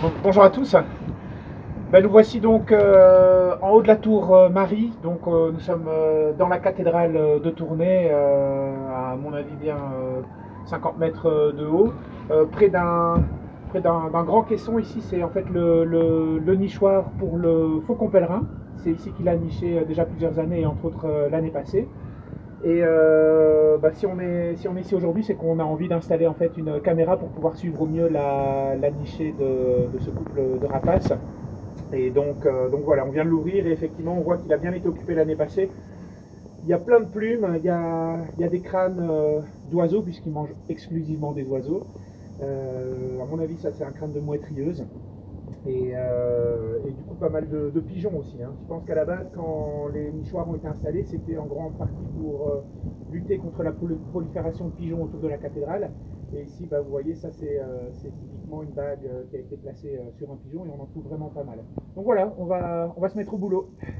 Bonjour à tous. Nous voici donc en haut de la tour Marie. Donc nous sommes dans la cathédrale de Tournai, à mon avis bien 50 mètres de haut, près d'un grand caisson. Ici, c'est en fait le nichoir pour le faucon pèlerin. C'est ici qu'il a niché déjà plusieurs années, et entre autres l'année passée. Et si on est ici aujourd'hui, c'est qu'on a envie d'installer en fait une caméra pour pouvoir suivre au mieux la nichée de ce couple de rapaces. Et donc voilà, on vient de l'ouvrir et effectivement on voit qu'il a bien été occupé l'année passée. Il y a plein de plumes, il y a des crânes d'oiseaux puisqu'il mange exclusivement des oiseaux. À mon avis, ça c'est un crâne de mouette rieuse. Et du coup, pas mal de pigeons aussi, hein. Je pense qu'à la base, quand les nichoirs ont été installés, c'était en grande partie pour lutter contre la prolifération de pigeons autour de la cathédrale. Et ici, vous voyez, ça c'est typiquement une bague qui a été placée sur un pigeon et on en trouve vraiment pas mal. Donc voilà, on va se mettre au boulot.